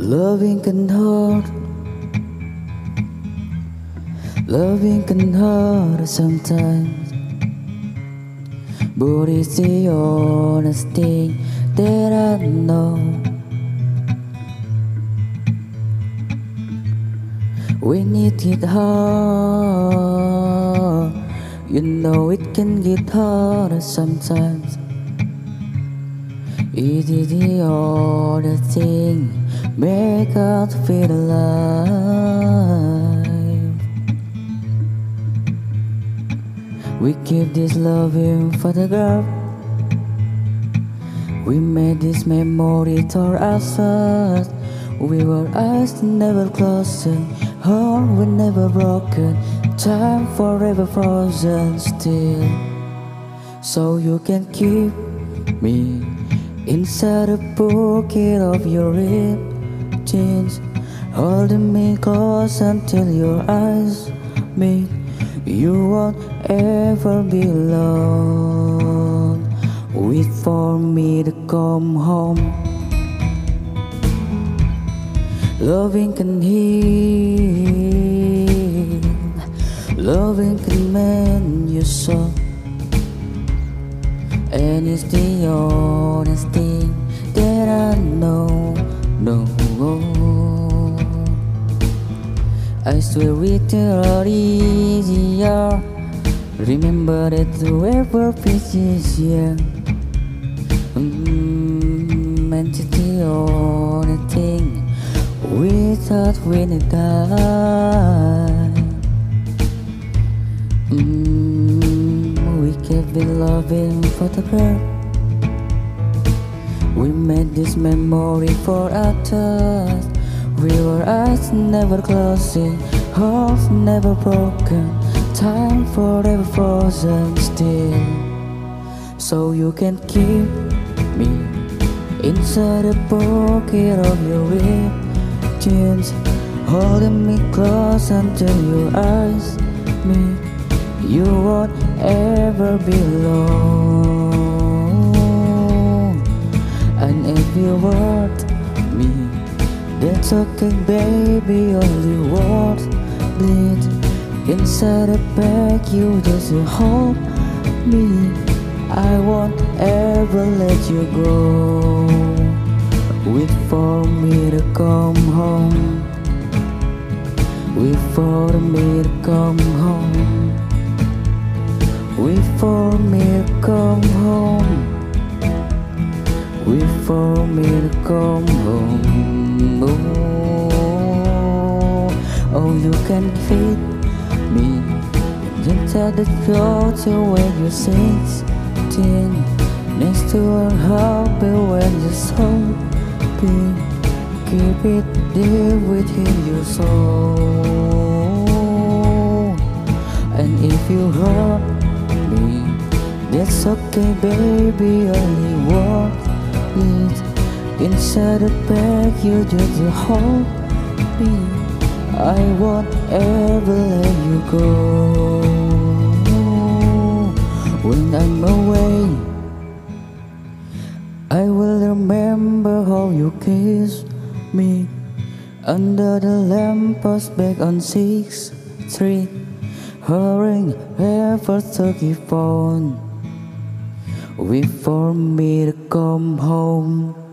Loving can hurt, loving can hurt sometimes, but it's the honest thing that I know. When it get hard, you know it can get harder sometimes. It is the only thing make us feel alive. We keep this loving photograph. We made this memory to ourselves. We were eyes never closing, heart we never broken, time forever frozen still. So you can keep me inside the pocket of your ripped jeans, holding me close until your eyes meet. You won't ever be alone. Wait for me to come home. Loving can heal, loving can mend your soul, and it's the honest thing that I know. I swear it's a lot easier. Remember that whoever is here, and it's the only thing we thought we'd die. We kept the loving photograph. We made this memory for us. We were eyes never closing, hearts never broken, time forever frozen still. So you can keep me inside the pocket of your ripped jeans, holding me close until your eyes meet. You won't ever be alone. And if you want me, that's okay, baby. Only words bleed inside the bag. You just hold me. I won't ever let you go. Wait for me to come home. Wait for me to come home. Wait for me to come home. Wait for me to come home. Oh, you can feed me. You tell the girl to when you're 16, next to her hubby when you're so big. Keep it deep within your soul. And if you hurt me, that's okay, baby. Only what bleeds inside the bag. You just hold me. I won't ever let you go. When I'm away, I will remember how you kissed me under the lamppost back on 6th Street, hurrying efforts to keep on. Wait for me to come home.